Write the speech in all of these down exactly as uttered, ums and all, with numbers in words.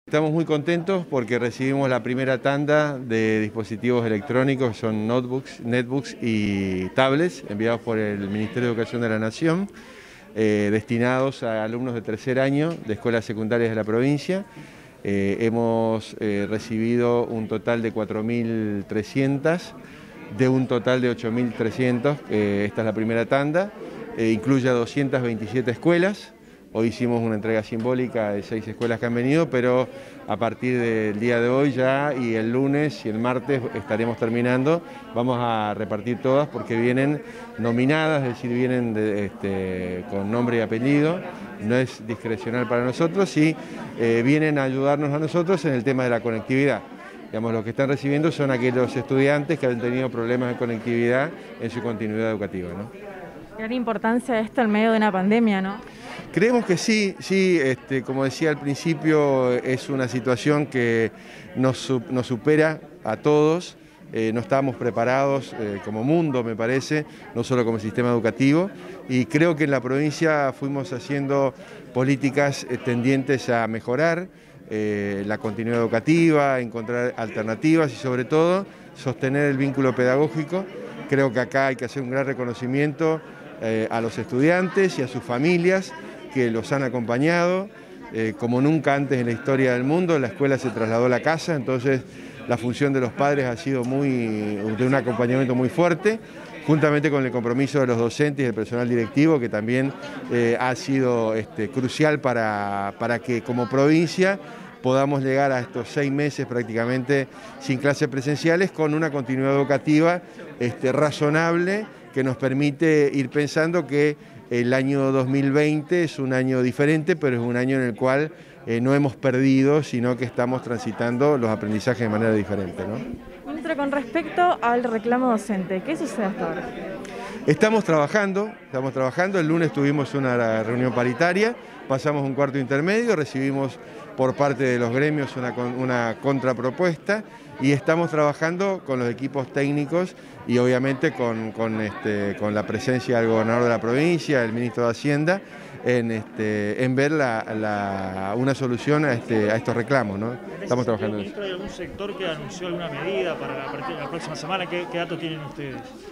Estamos muy contentos porque recibimos la primera tanda de dispositivos electrónicos, son notebooks, netbooks y tablets enviados por el Ministerio de Educación de la Nación, eh, destinados a alumnos de tercer año de escuelas secundarias de la provincia. Eh, hemos eh, recibido un total de cuatro mil trescientos, de un total de ocho mil trescientos, eh, esta es la primera tanda, eh, incluye a doscientas veintisiete escuelas. Hoy hicimos una entrega simbólica de seis escuelas que han venido, pero a partir del día de hoy ya y el lunes y el martes estaremos terminando. Vamos a repartir todas porque vienen nominadas, es decir, vienen de, este, con nombre y apellido. No es discrecional para nosotros y eh, vienen a ayudarnos a nosotros en el tema de la conectividad. Digamos, los que están recibiendo son aquellos estudiantes que han tenido problemas de conectividad en su continuidad educativa, ¿no? Gran importancia esto en medio de una pandemia, ¿no? Creemos que sí, sí, este, como decía al principio, es una situación que nos, nos supera a todos, eh, no estábamos preparados eh, como mundo, me parece, no solo como sistema educativo, y creo que en la provincia fuimos haciendo políticas eh, tendientes a mejorar eh, la continuidad educativa, encontrar alternativas y sobre todo sostener el vínculo pedagógico. Creo que acá hay que hacer un gran reconocimiento eh, a los estudiantes y a sus familias que los han acompañado, eh, como nunca antes en la historia del mundo. La escuela se trasladó a la casa, entonces la función de los padres ha sido muy, de un acompañamiento muy fuerte, juntamente con el compromiso de los docentes y del personal directivo, que también eh, ha sido este, crucial para, para que como provincia podamos llegar a estos seis meses prácticamente sin clases presenciales, con una continuidad educativa este, razonable que nos permite ir pensando que el año dos mil veinte es un año diferente, pero es un año en el cual eh, no hemos perdido, sino que estamos transitando los aprendizajes de manera diferente, ¿no? Ministro, con respecto al reclamo docente, ¿qué sucede hasta ahora? Estamos trabajando, estamos trabajando. El lunes tuvimos una reunión paritaria, pasamos un cuarto intermedio, recibimos por parte de los gremios una, una contrapropuesta y estamos trabajando con los equipos técnicos y obviamente con, con, este, con la presencia del gobernador de la provincia, el ministro de Hacienda, en, este, en ver la, la, una solución a, este, a estos reclamos, ¿no? Estamos trabajando en eso. ¿Hay algún sector que anunció alguna medida para la, la próxima semana? ¿Qué, qué datos tienen ustedes?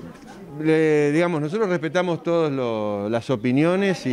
Le, digamos, nosotros respetamos todas las opiniones y,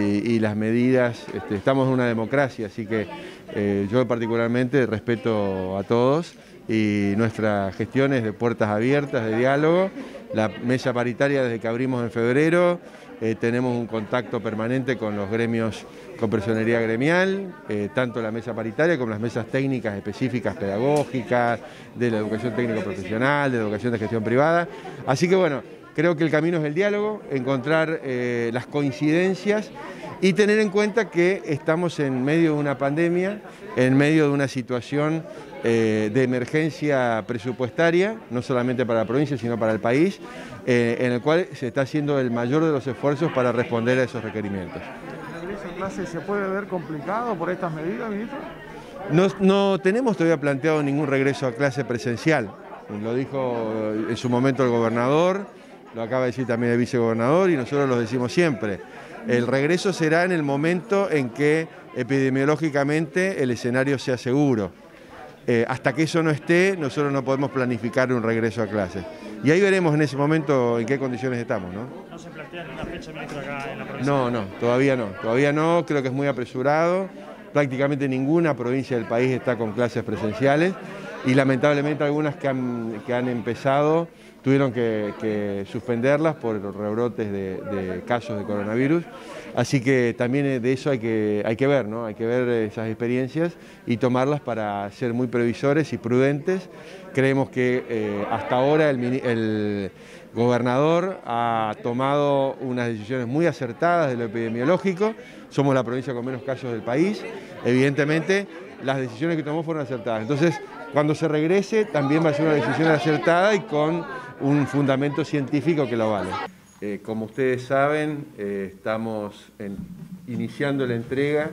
y las medidas. Este, estamos en una democracia, así que eh, yo particularmente respeto a todos y nuestra gestión es de puertas abiertas, de diálogo. La mesa paritaria desde que abrimos en febrero, eh, tenemos un contacto permanente con los gremios, con personería gremial, eh, tanto la mesa paritaria como las mesas técnicas específicas pedagógicas, de la educación técnico profesional, de la educación de gestión privada. Así que bueno, creo que el camino es el diálogo, encontrar eh, las coincidencias y tener en cuenta que estamos en medio de una pandemia, en medio de una situación eh, de emergencia presupuestaria, no solamente para la provincia, sino para el país, eh, en el cual se está haciendo el mayor de los esfuerzos para responder a esos requerimientos. ¿El regreso a clase se puede ver complicado por estas medidas, ministro? No, no tenemos todavía planteado ningún regreso a clase presencial. Lo dijo en su momento el gobernador, lo acaba de decir también el vicegobernador y nosotros lo decimos siempre. El regreso será en el momento en que epidemiológicamente el escenario sea seguro. Eh, hasta que eso no esté, nosotros no podemos planificar un regreso a clases. Y ahí veremos en ese momento en qué condiciones estamos, ¿no? ¿No se plantea ninguna fecha, ministro, acá en la provincia? No, no, todavía no. Todavía no, creo que es muy apresurado. Prácticamente ninguna provincia del país está con clases presenciales y lamentablemente algunas que han, que han empezado tuvieron que, que suspenderlas por rebrotes de, de casos de coronavirus. Así que también de eso hay que, hay que ver, ¿no? Hay que ver esas experiencias y tomarlas para ser muy previsores y prudentes. Creemos que eh, hasta ahora el, el gobernador ha tomado unas decisiones muy acertadas de lo epidemiológico. Somos la provincia con menos casos del país. Evidentemente, las decisiones que tomó fueron acertadas. Entonces, cuando se regrese, también va a ser una decisión acertada y con un fundamento científico que lo vale. Eh, como ustedes saben, eh, estamos en, iniciando la entrega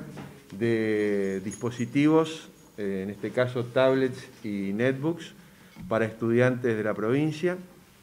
de dispositivos, eh, en este caso tablets y netbooks, para estudiantes de la provincia.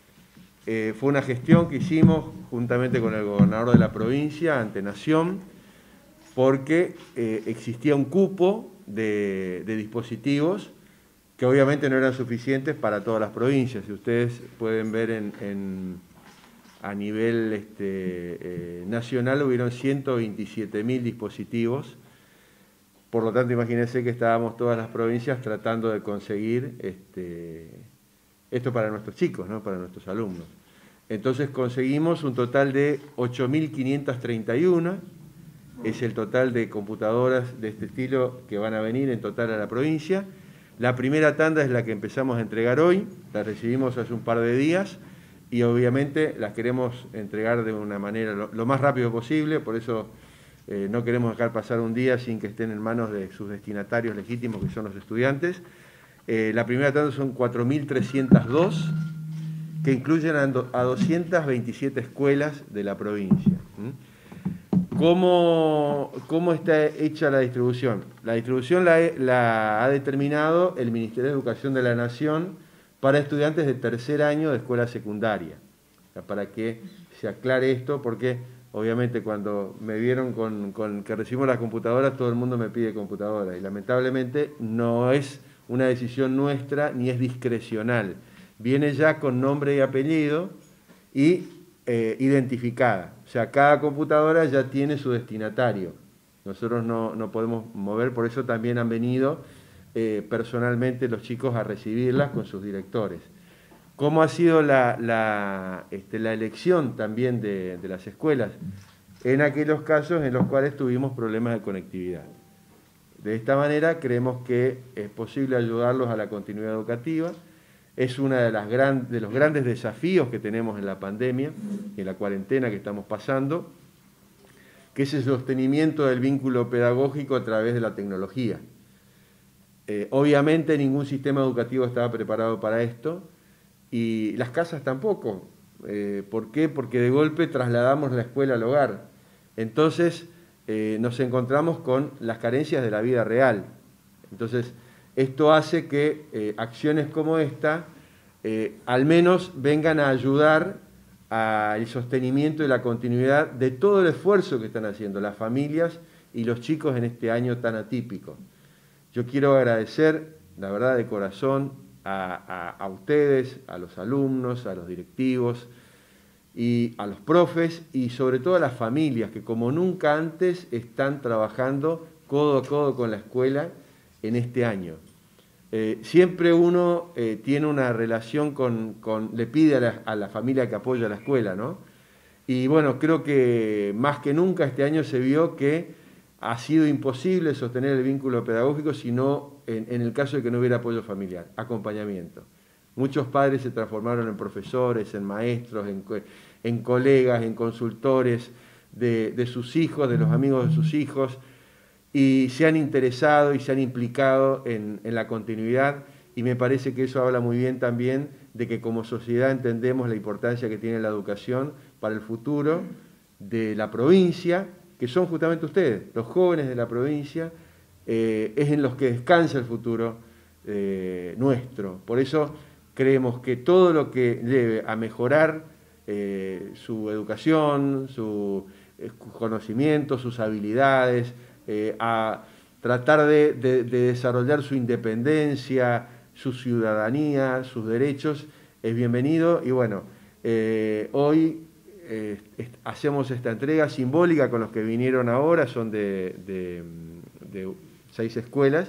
Eh, fue una gestión que hicimos juntamente con el gobernador de la provincia ante Nación, porque eh, existía un cupo de, de dispositivos que obviamente no eran suficientes para todas las provincias. Si ustedes pueden ver en, en, a nivel este, eh, nacional hubieron ciento veintisiete mil dispositivos, por lo tanto imagínense que estábamos todas las provincias tratando de conseguir este, esto para nuestros chicos, ¿no? Para nuestros alumnos. Entonces conseguimos un total de ocho mil quinientas treinta y uno, es el total de computadoras de este estilo que van a venir en total a la provincia. La primera tanda es la que empezamos a entregar hoy, la recibimos hace un par de días y obviamente las queremos entregar de una manera lo, lo más rápido posible, por eso eh, no queremos dejar pasar un día sin que estén en manos de sus destinatarios legítimos, que son los estudiantes. Eh, la primera tanda son cuatro mil trescientos dos, que incluyen a doscientas veintisiete escuelas de la provincia. ¿Cómo, cómo está hecha la distribución? La distribución la, la ha determinado el Ministerio de Educación de la Nación para estudiantes de tercer año de escuela secundaria. O sea, para que se aclare esto, porque obviamente cuando me vieron con, con que recibimos las computadoras, todo el mundo me pide computadoras, y lamentablemente no es una decisión nuestra ni es discrecional. Viene ya con nombre y apellido y eh, identificada. O sea, cada computadora ya tiene su destinatario. Nosotros no, no podemos mover, por eso también han venido eh, personalmente los chicos a recibirlas con sus directores. ¿Cómo ha sido la, la, este, la elección también de, de las escuelas? En aquellos casos en los cuales tuvimos problemas de conectividad. De esta manera creemos que es posible ayudarlos a la continuidad educativa. Es uno de, las gran, de los grandes desafíos que tenemos en la pandemia, en la cuarentena que estamos pasando, que es el sostenimiento del vínculo pedagógico a través de la tecnología. Eh, obviamente ningún sistema educativo estaba preparado para esto y las casas tampoco. Eh, ¿Por qué? Porque de golpe trasladamos la escuela al hogar. Entonces eh, nos encontramos con las carencias de la vida real. Entonces, esto hace que eh, acciones como esta eh, al menos vengan a ayudar al sostenimiento y la continuidad de todo el esfuerzo que están haciendo las familias y los chicos en este año tan atípico. Yo quiero agradecer, la verdad, de corazón a, a, a ustedes, a los alumnos, a los directivos y a los profes y sobre todo a las familias que como nunca antes están trabajando codo a codo con la escuela en este año. Eh, siempre uno eh, tiene una relación con, con le pide a la, a la familia que apoya a la escuela, ¿no? Y bueno, creo que más que nunca este año se vio que ha sido imposible sostener el vínculo pedagógico si no, en, en el caso de que no hubiera apoyo familiar, acompañamiento. Muchos padres se transformaron en profesores, en maestros, en, en colegas, en consultores de, de sus hijos, de los amigos de sus hijos, y se han interesado y se han implicado en, en la continuidad, y me parece que eso habla muy bien también de que como sociedad entendemos la importancia que tiene la educación para el futuro de la provincia, que son justamente ustedes, los jóvenes de la provincia, eh, es en los que descansa el futuro eh, nuestro. Por eso creemos que todo lo que lleve a mejorar eh, su educación, su eh, conocimiento, sus habilidades, Eh, a tratar de, de, de desarrollar su independencia, su ciudadanía, sus derechos, es bienvenido. Y bueno, eh, hoy eh, hacemos esta entrega simbólica con los que vinieron ahora, son de, de, de seis escuelas,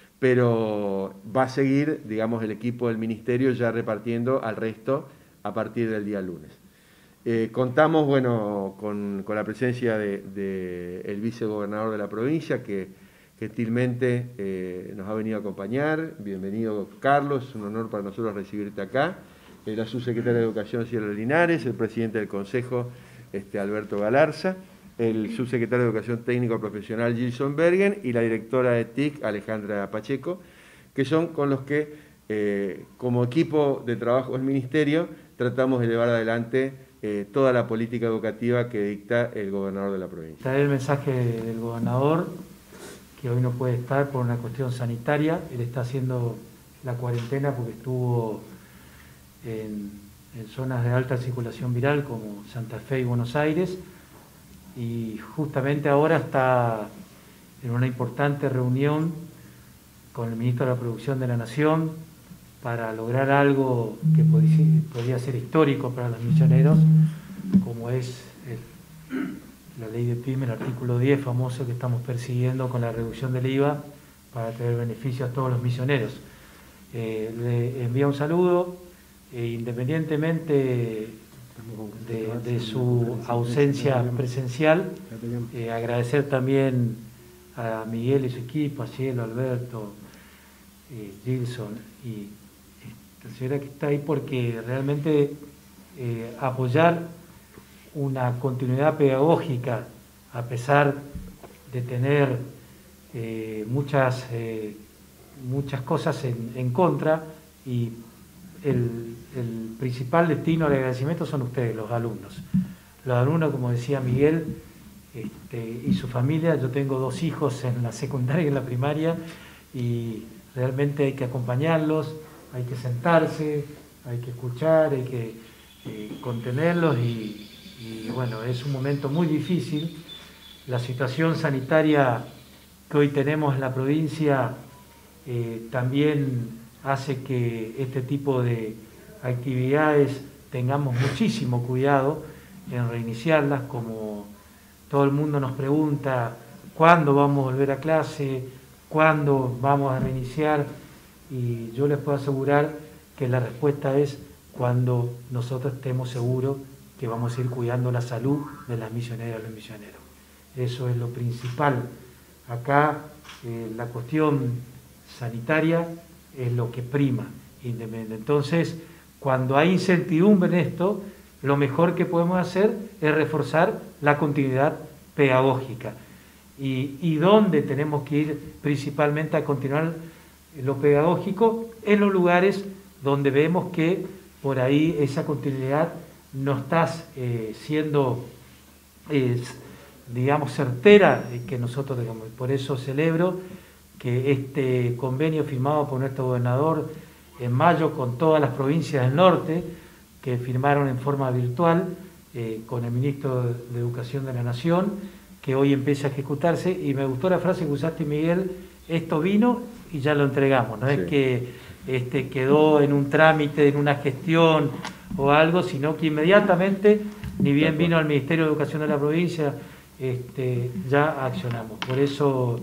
pero va a seguir, digamos, el equipo del Ministerio ya repartiendo al resto a partir del día lunes. Eh, contamos, bueno, con, con la presencia del de, de vicegobernador de la provincia, que gentilmente eh, nos ha venido a acompañar. Bienvenido, Carlos, es un honor para nosotros recibirte acá. Eh, la subsecretaria de Educación, Cielo Linares, el presidente del Consejo, este, Alberto Galarza, el subsecretario de Educación Técnico Profesional, Gilson Bergen, y la directora de T I C, Alejandra Pacheco, que son con los que, eh, como equipo de trabajo del Ministerio, tratamos de llevar adelante Eh, toda la política educativa que dicta el gobernador de la provincia. Traer el mensaje del gobernador, que hoy no puede estar por una cuestión sanitaria. Él está haciendo la cuarentena porque estuvo en, en zonas de alta circulación viral como Santa Fe y Buenos Aires, y justamente ahora está en una importante reunión con el Ministro de la Producción de la Nación para lograr algo que podría, podría ser histórico para los misioneros, como es el, la ley de pyme, el artículo diez famoso que estamos persiguiendo con la reducción del I V A para traer beneficio a todos los misioneros. Eh, le envía un saludo, e independientemente de, de su ausencia presencial, eh, agradecer también a Miguel y su equipo, a Cielo, Alberto, eh, Gilson y la señora que está ahí, porque realmente eh, apoyar una continuidad pedagógica a pesar de tener eh, muchas, eh, muchas cosas en, en contra, y el, el principal destino del agradecimiento son ustedes, los alumnos. Los alumnos, como decía Miguel, este, y su familia. Yo tengo dos hijos en la secundaria y en la primaria, y realmente hay que acompañarlos, hay que sentarse, hay que escuchar, hay que eh, contenerlos, y, y bueno, es un momento muy difícil. La situación sanitaria que hoy tenemos en la provincia eh, también hace que este tipo de actividades tengamos muchísimo cuidado en reiniciarlas. Como todo el mundo nos pregunta cuándo vamos a volver a clase, cuándo vamos a reiniciar, y yo les puedo asegurar que la respuesta es cuando nosotros estemos seguros que vamos a ir cuidando la salud de las misioneras y los misioneros. Eso es lo principal. Acá eh, la cuestión sanitaria es lo que prima. Entonces, cuando hay incertidumbre en esto, lo mejor que podemos hacer es reforzar la continuidad pedagógica. Y, y dónde tenemos que ir principalmente a continuar lo pedagógico, en los lugares donde vemos que por ahí esa continuidad no está eh, siendo, eh, digamos, certera, que nosotros digamos. Por eso celebro que este convenio firmado por nuestro gobernador en mayo con todas las provincias del norte, que firmaron en forma virtual eh, con el Ministro de Educación de la Nación, que hoy empieza a ejecutarse. Y me gustó la frase que usaste, Miguel: esto vino y ya lo entregamos. No sí. Es que este, quedó en un trámite, en una gestión o algo, sino que inmediatamente, ni bien vino al Ministerio de Educación de la provincia, este, ya accionamos. Por eso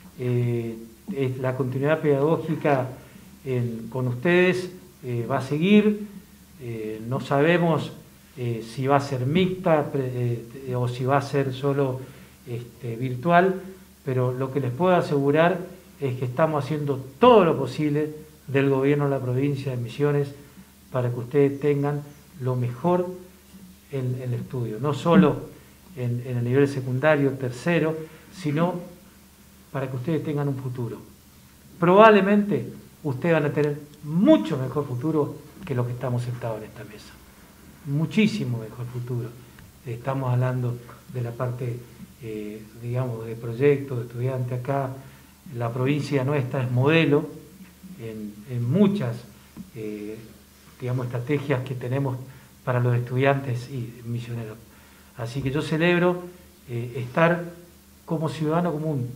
eh, es la continuidad pedagógica en, con ustedes eh, va a seguir. Eh, no sabemos eh, si va a ser mixta eh, o si va a ser solo este, virtual, pero lo que les puedo asegurar es que estamos haciendo todo lo posible del gobierno de la provincia de Misiones para que ustedes tengan lo mejor en, en el estudio, no solo en, en el nivel secundario, tercero, sino para que ustedes tengan un futuro. Probablemente ustedes van a tener mucho mejor futuro que lo que estamos sentados en esta mesa. Muchísimo mejor futuro. Estamos hablando de la parte, eh, digamos, de proyectos, de estudiantes. Acá la provincia nuestra es modelo en, en muchas, eh, digamos, estrategias que tenemos para los estudiantes y misioneros. Así que yo celebro eh, estar como ciudadano común,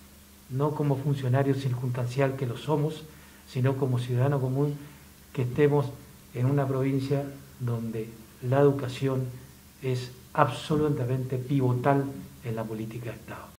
no como funcionario circunstancial que lo somos, sino como ciudadano común, que estemos en una provincia donde la educación es absolutamente pivotal en la política de Estado.